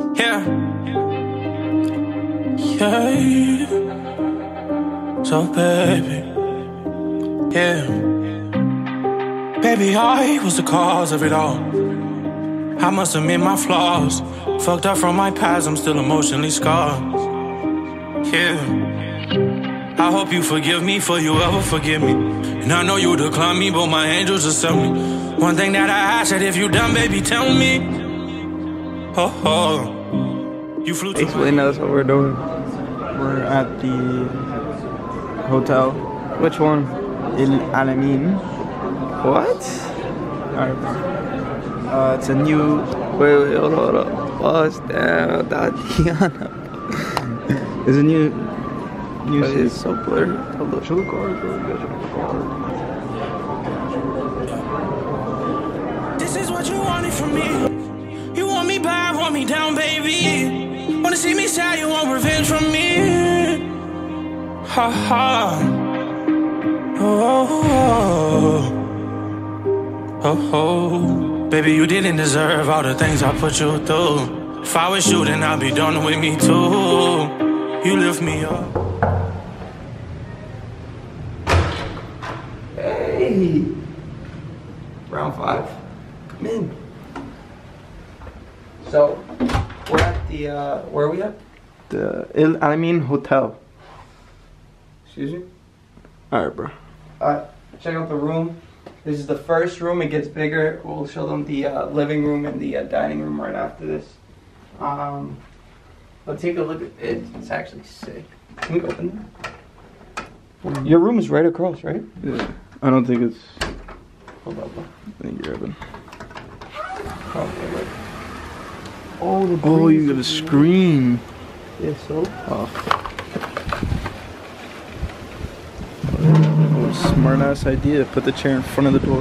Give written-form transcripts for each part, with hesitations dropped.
Yeah. Yeah. So baby, yeah. Baby, I was the cause of it all. I must admit my flaws. Fucked up from my past, I'm still emotionally scarred. Yeah. I hope you forgive me for you ever forgive me. And I know you decline me, but my angels accept me. One thing that I ask that if you done, baby, tell me. Oh, oh. You flew to Basically, that's what we're doing. We're at the hotel. Which one? Il Alamein. What? Alright. It's a new. Wait, hold up. Bust down, Tatiana. It's a new. It's so blurry. Show the card, bro. This is what you wanted from me. You want me bad, want me down, baby. Wanna see me sad, you want revenge from me. Ha ha. Oh, oh, oh, oh. Baby, you didn't deserve all the things I put you through. If I was you, then I'd be done with me too. You lift me up. Hey! Round 5. Come in. So, we're at the, where are we at? The Il Alamein Hotel. Excuse me? Alright, bro. Check out the room. This is the first room. It gets bigger. We'll show them the living room and the dining room right after this. But take a look at it. It's actually sick. Can we open it? Your room is right across, right? Yeah. I don't think it's. Hold up, bro. I think you're open. Okay, look. Oh, you got a screen. Yeah, so? Oh. Smart ass idea. Put the chair in front of the door.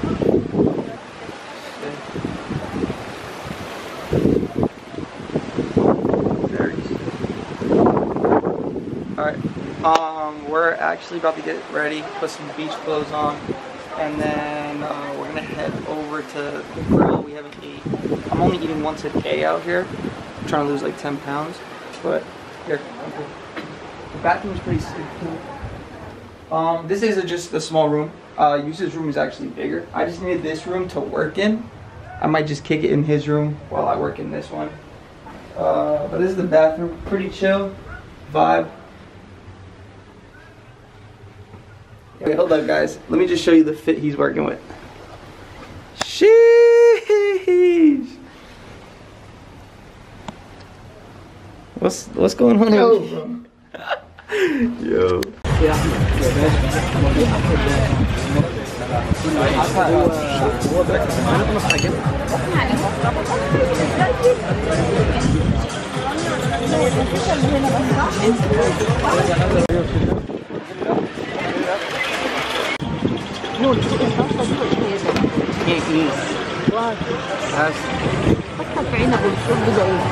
Alright. We're actually about to get ready, put some beach clothes on, and then we're gonna head over to the grill. We haven't eaten. I'm only eating once a day out here. I'm trying to lose like 10 pounds. But here, okay. The bathroom's pretty sick. This is just a small room. Yusuf's room is actually bigger. I just needed this room to work in. I might just kick it in his room while I work in this one. But this is the bathroom. Pretty chill vibe. Wait, hold up, guys. Let me just show you the fit he's working with. Sheesh. What's going on here, bro? Yo. Nour, tu تنفع حطها في عنب وشوف بده ايه.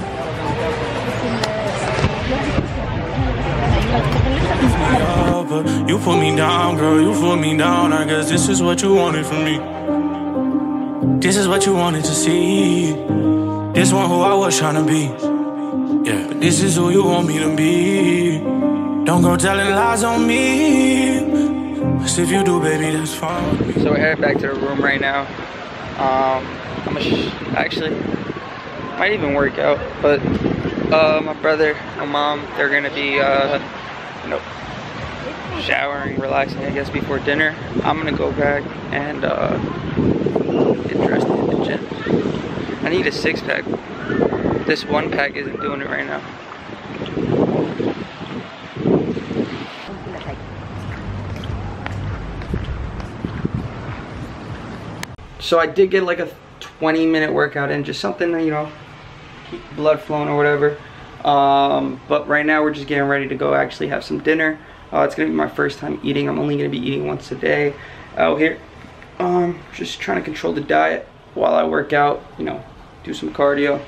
You put me down, girl, you put me down. I guess this is what you wanted from me. This is what you wanted to see. This one who I was trying to be. Yeah, but this is who you want me to be. Don't go telling lies on me. Cause if you do, baby, that's fine. So we're headed back to the room right now. I'm actually might even work out, but my brother, my mom, they're gonna be showering, relaxing, I guess, before dinner. I'm gonna go back and get dressed in the gym. I need a 6-pack. This 1-pack isn't doing it right now. So I did get like a 20-minute workout in, just something to, you know, keep blood flowing or whatever. But right now we're just getting ready to go actually have some dinner. It's gonna be my first time eating. I'm only gonna be eating once a day out here. Just trying to control the diet while I work out, you know, do some cardio.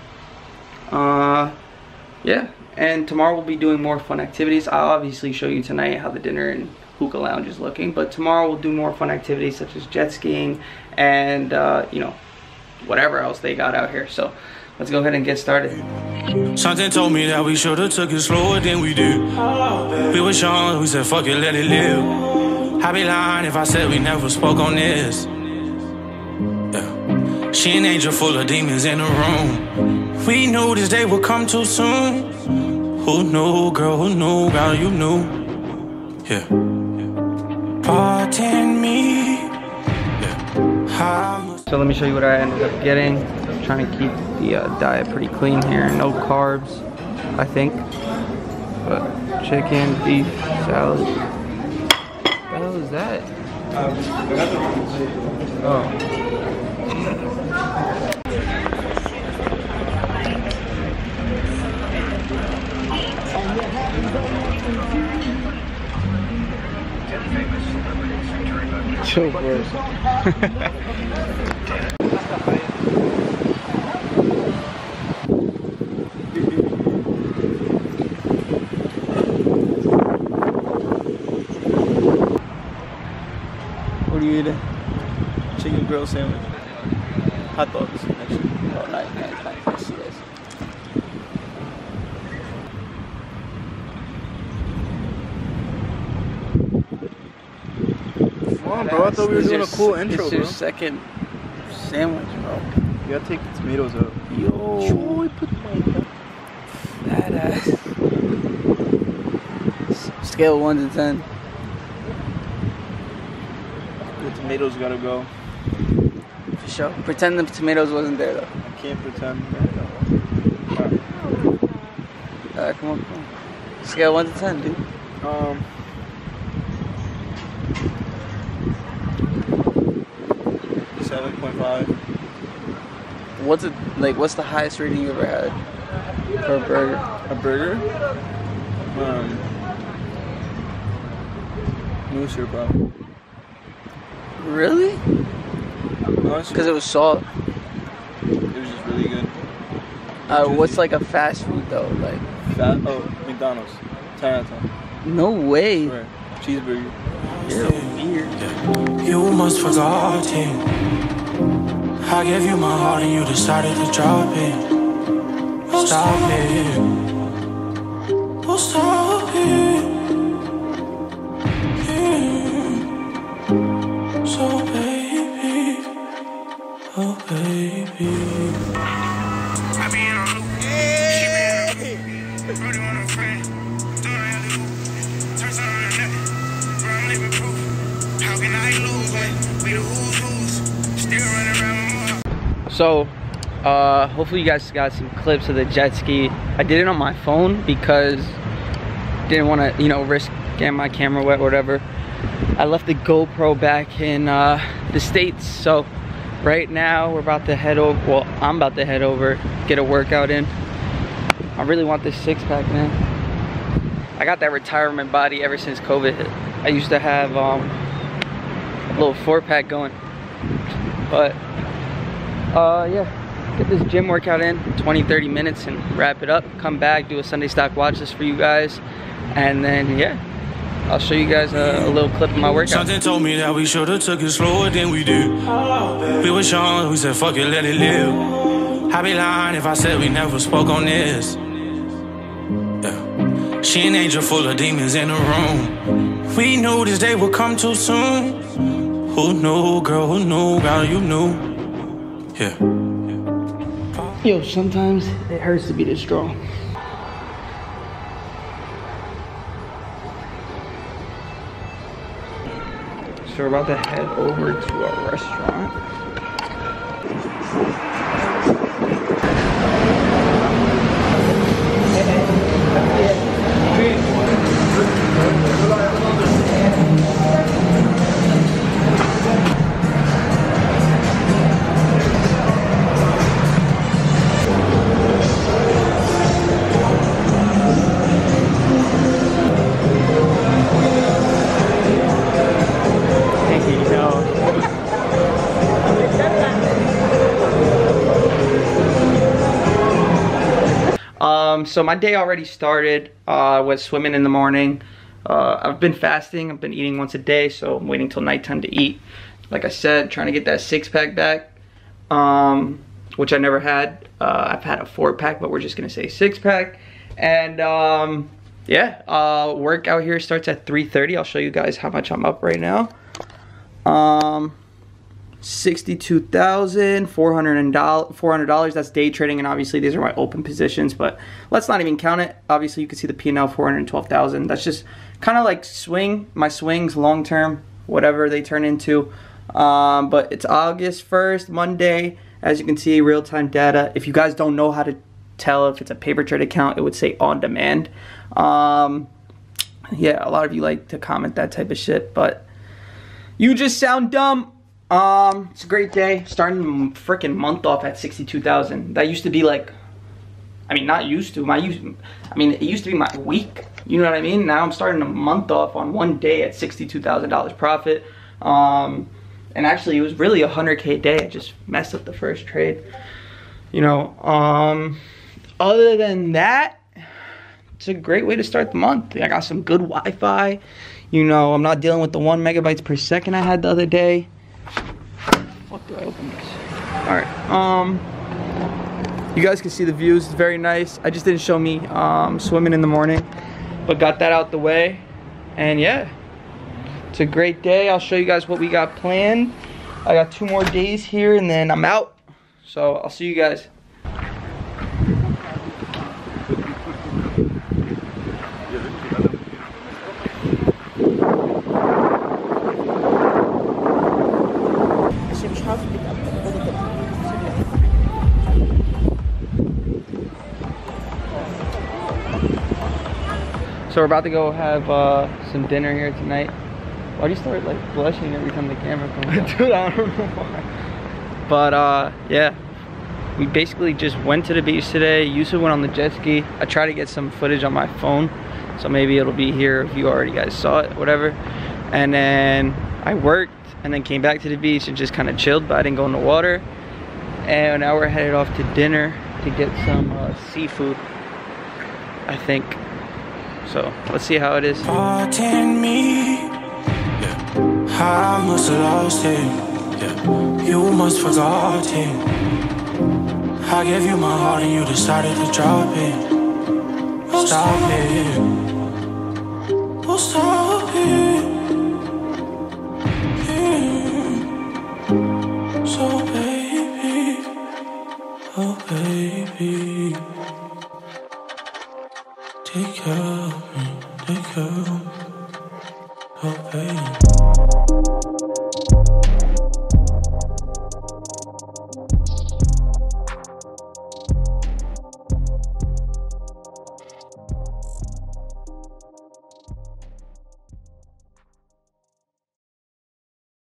Yeah, and tomorrow we'll be doing more fun activities. I'll obviously show you tonight how the dinner and hookah lounge is looking, but tomorrow we'll do more fun activities such as jet skiing and you know, whatever else they got out here. So let's go ahead and get started. Something told me that we should've took it slower than we did. We were young, we said fuck it, let it live. I'd be lying if I said we never spoke on this. Yeah. She an angel full of demons in the room. We knew this day would come too soon. Who knew, girl, who knew, girl, you knew. Yeah. Pardon me. Yeah. So let me show you what I ended up getting. Trying to keep the diet pretty clean here. No carbs, I think. But chicken, beef, salad. What the hell is that? Oh. Chill, bro. What are you eating? Chicken grill sandwich. Hot dogs, actually. Oh, nice. I see this. Come on, bro. I thought we were doing a cool intro, It's bro. your second sandwich, bro. You gotta take the tomatoes out. Yo. Fat ass. Scale 1 to 10. The tomatoes gotta go. For sure. Pretend the tomatoes wasn't there, though. I can't pretend. Alright, come on. Scale 1 to 10, dude. 7.5. What's the highest rating you ever had for a burger? A burger? Nour, bro. Really? Honestly, Because it was salt. it was just really good. What's like a fast food though? Like, McDonald's. 10 out of 10. no way. Swear. Cheeseburger. You're weird. You must forgotten. I gave you my heart and you decided to drop it. Stop it. Oh, stop it. Yeah. So baby, oh baby. I be in a loop, she be in a loop. Brody want a friend, don't have to move. Turn something on nothing, bro, I'm living proof. How can I lose when we the who's, still running around my mom? So, hopefully you guys got some clips of the jet ski. I did it on my phone because didn't want to, risk getting my camera wet or whatever. I left the GoPro back in the States, so right now we're about to head over. Well, I'm about to head over, get a workout in. I really want this six-pack, man. I got that retirement body ever since COVID hit. I used to have a little 4-pack going, but yeah, get this gym workout in 20-30 minutes and wrap it up, come back, do a Sunday stock watch list for you guys, and then yeah, I'll show you guys a little clip of my workout. Something told me that we should've took it slower than we did. We were young, we said fuck it, let it live. I'd be lying if I said we never spoke on this. Yeah. She an angel full of demons in the room. We knew this day would come too soon. Who knew, girl, who knew, girl, you knew. Yeah. Yo, sometimes it hurts to be this strong. So we're about to head over to a restaurant. So my day already started with swimming in the morning. I've been fasting. I've been eating once a day, so I'm waiting till nighttime to eat. Like I said, trying to get that 6-pack back. What which I never had. I've had a 4-pack, but we're just gonna say 6-pack. And yeah, work out here starts at 3:30. I'll show you guys how much I'm up right now. $62,400. That's day trading, and obviously these are my open positions, but let's not even count it. Obviously you can see the P&L, 412,000. That's just kind of like my swings long term, whatever they turn into. But it's August 1st, Monday. As you can see, real-time data. If you guys don't know how to tell if it's a paper trade account, it would say on demand. Yeah, a lot of you like to comment that type of shit, but you just sound dumb. It's a great day. Starting the freaking month off at 62,000. That used to be like, I mean, not used to. I mean, it used to be my week. You know what I mean? Now I'm starting a month off on one day at $62,000 profit. And actually, it was really a 100K day. I just messed up the first trade. You know, other than that, it's a great way to start the month. I got some good Wi-Fi. You know, I'm not dealing with the 1 megabytes per second I had the other day. What do I open this? Alright, you guys can see the views. It's very nice. I just didn't show me swimming in the morning, but got that out the way. And yeah, it's a great day. I'll show you guys what we got planned. I got 2 more days here and then I'm out. So I'll see you guys. So we're about to go have some dinner here tonight. Why do you start like blushing every time the camera comes up? Dude, I don't know why. But yeah, we basically just went to the beach today. Yusuf went on the jet ski. I tried to get some footage on my phone, so maybe it'll be here if you already guys saw it, whatever. And then I worked and then came back to the beach and just kind of chilled, but I didn't go in the water. And now we're headed off to dinner to get some seafood, I think. So let's see how it is. Pardon me, yeah. I must have lost it, yeah. You must have forgotten. I gave you my heart and you decided to drop it. Stop it. Oh, stop it. Yeah. So baby, oh baby, take care of me, take care of me, oh baby.